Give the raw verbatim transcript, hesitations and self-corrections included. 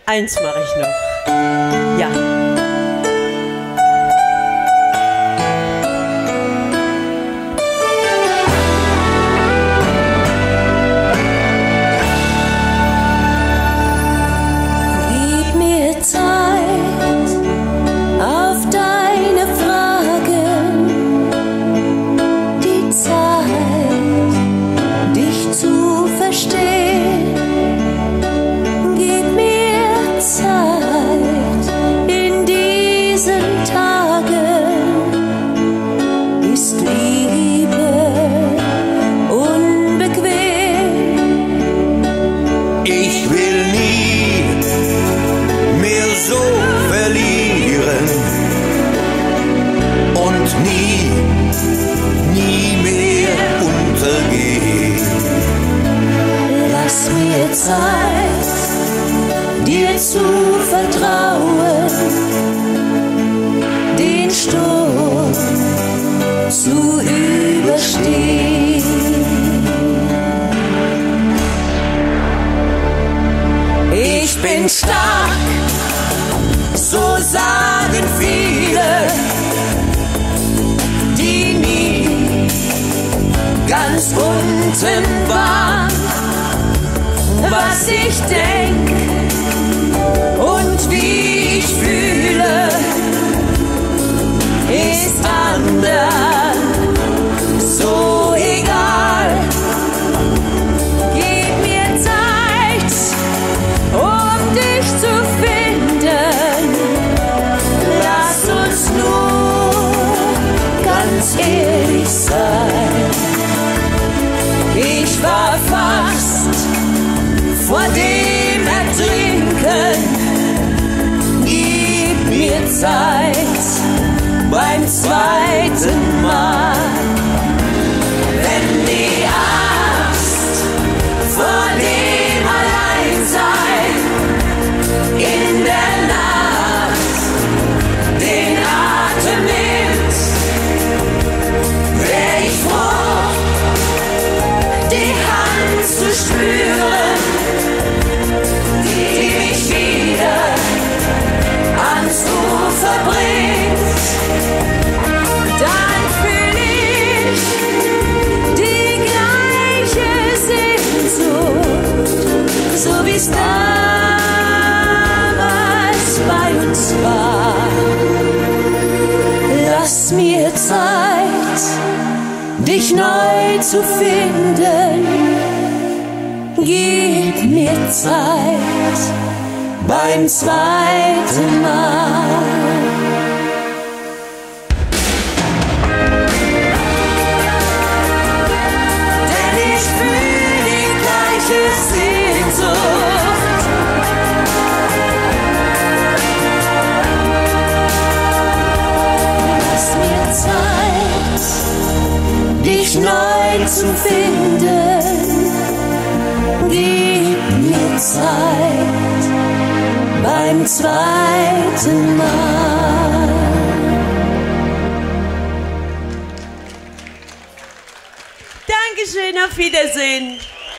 Eins mache ich noch. Ja. Zeit, dir zu vertrauen, den Sturm zu überstehen. Ich bin stark, so sagen viele, die nie ganz unten waren. Was ich denk und wie ich fühle, ist anderen so egal. Gib mir Zeit, um dich zu finden. Lass uns nur ganz ehrlich sein. Ich war fast vor dem Ertrinken, gib mir Zeit beim zweiten Mal. Wenn die Angst vor dem Alleinsein in der Nacht den Atem nimmt, wär ich froh, die Hand zu spüren, die mich wieder ans Ufer bringt. Dann fühl ich die gleiche Sehnsucht, so wie's damals bei uns war. Lass mir Zeit, dich neu zu finden. Gib mir Zeit beim zweiten Mal. Denn ich fühl die gleiche Sehnsucht. Lass mir Zeit, dich neu zu finden. Gib mir Zeit beim zweiten Mal. Dankeschön, auf Wiedersehen.